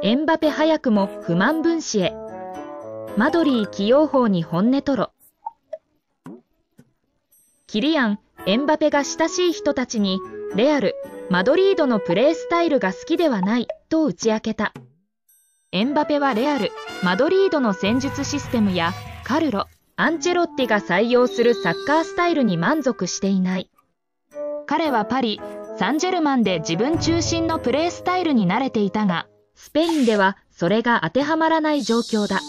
エンバペ早くも不満分子へ。マドリー起用法に本音吐露。キリアン・エンバペが親しい人たちにレアル・マドリードのプレースタイルが好きではないと打ち明けた。エンバペはレアル・マドリードの戦術システムやカルロ・アンチェロッティが採用するサッカースタイルに満足していない。彼はパリ・サンジェルマンで自分中心のプレースタイルに慣れていたが、スペインではそれが当てはまらない状況だ。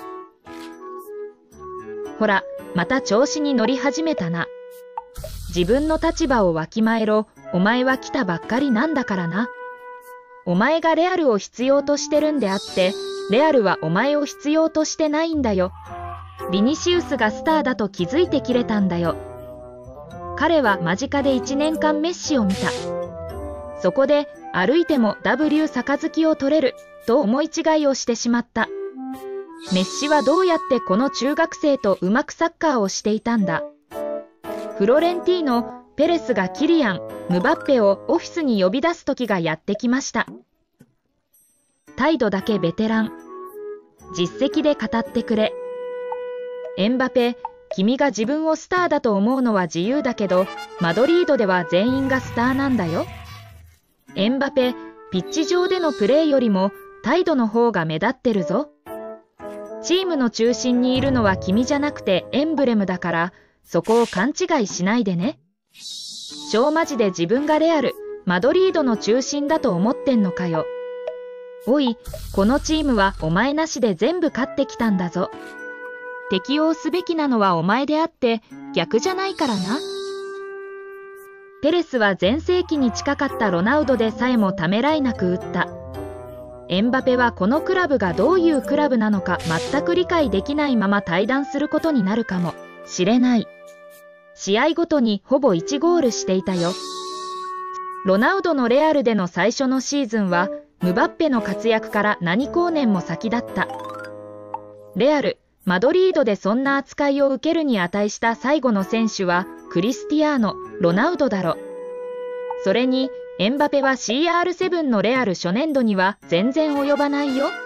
ほら、また調子に乗り始めたな。自分の立場をわきまえろ、お前は来たばっかりなんだからな。お前がレアルを必要としてるんであって、レアルはお前を必要としてないんだよ。ビニシウスがスターだと気づいてきれたんだよ。彼は間近で1年間メッシを見た。そこで歩いても W 杯を取れると思い違いをしてしまった。メッシはどうやってこの中学生とうまくサッカーをしていたんだ。フロレンティーノ・ペレスがキリアン・ムバッペをオフィスに呼び出す時がやってきました。態度だけベテラン。実績で語ってくれ。エンバペ、君が自分をスターだと思うのは自由だけど、マドリードでは全員がスターなんだよ。エンバペ、ピッチ上でのプレーよりも態度の方が目立ってるぞ。チームの中心にいるのは君じゃなくてエンブレムだから、そこを勘違いしないでね。超マジで自分がレアル・マドリードの中心だと思ってんのかよ。おい、このチームはお前なしで全部勝ってきたんだぞ。適応すべきなのはお前であって逆じゃないからな。ペレスは全盛期に近かったロナウドでさえもためらいなく打った。エンバペはこのクラブがどういうクラブなのか全く理解できないまま退団することになるかもしれない。試合ごとにほぼ1ゴールしていたよ。ロナウドのレアルでの最初のシーズンはムバッペの活躍から何光年も先だった。レアル・マドリードでそんな扱いを受けるに値した最後の選手はクリスティアーノ・ロナウドだろ。それにエンバペは CR7 のレアル初年度には全然及ばないよ。